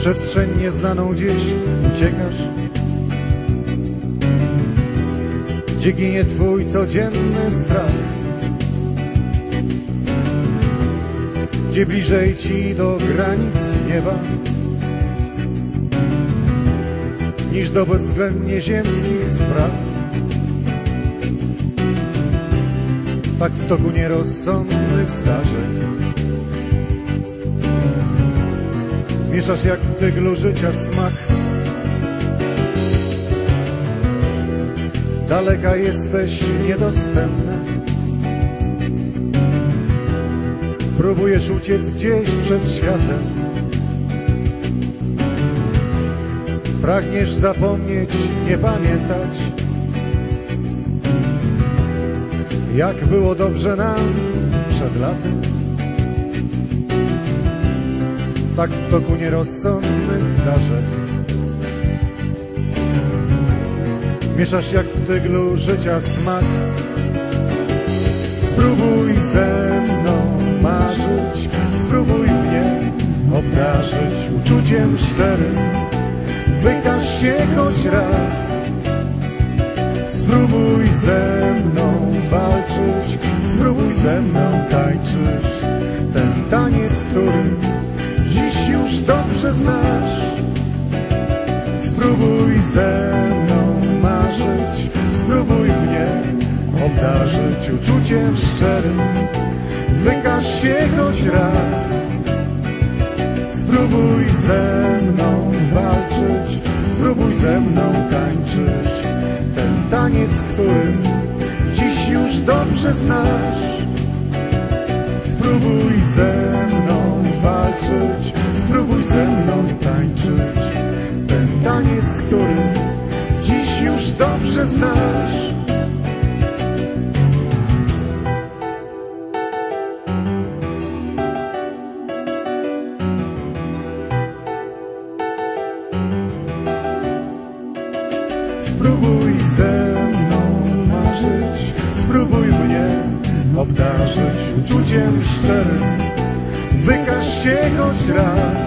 przestrzeń nieznaną gdzieś uciekasz, gdzie ginie twój codzienny strach, gdzie bliżej ci do granic nieba niż do bezwzględnie ziemskich spraw. Tak w toku nierozsądnych zdarzeń mieszasz jak w tyglu życia smak. Daleka jesteś, niedostępna, próbujesz uciec gdzieś przed światem, pragniesz zapomnieć, nie pamiętać, jak było dobrze nam przed latem. Tak w toku nierozsądnych zdarzeń mieszasz jak w tyglu życia smak. Spróbuj ze mną marzyć, spróbuj mnie obdarzyć uczuciem szczerym, wykaż się choć raz. Spróbuj ze mną walczyć, spróbuj ze mną tańczyć ten taniec, który dziś już dobrze znasz. Spróbuj ze mną marzyć, spróbuj mnie obdarzyć uczuciem szczerym, wykaż się choć raz. Spróbuj ze mną walczyć, spróbuj ze mną tańczyć ten taniec, który dziś już dobrze znasz. Spróbuj ze mną walczyć, spróbuj ze mną tańczyć ten taniec, który dziś już dobrze znasz. Spróbuj ze mną marzyć, spróbuj mnie obdarzyć uczuciem szczerym, wykaż się choć raz.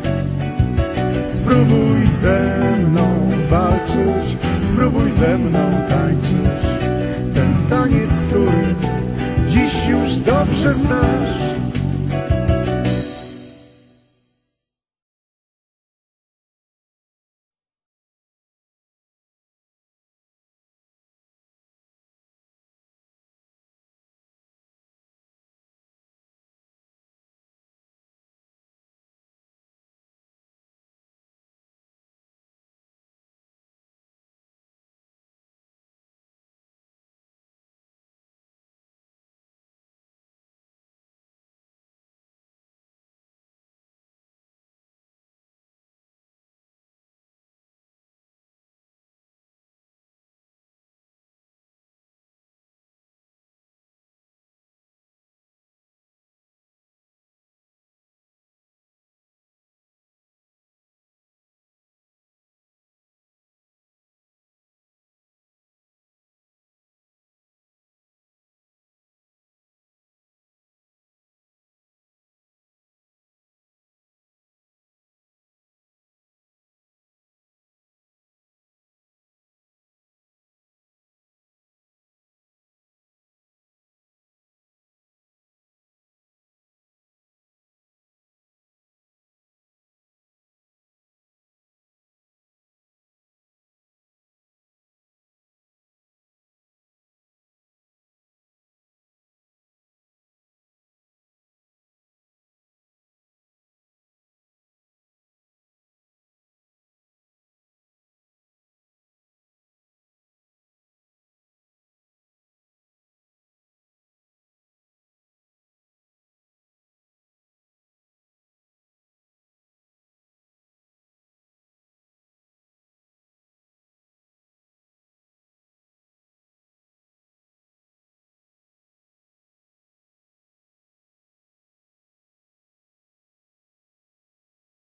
Spróbuj ze mną walczyć, spróbuj ze mną tańczyć ten taniec, który dziś już dobrze znasz.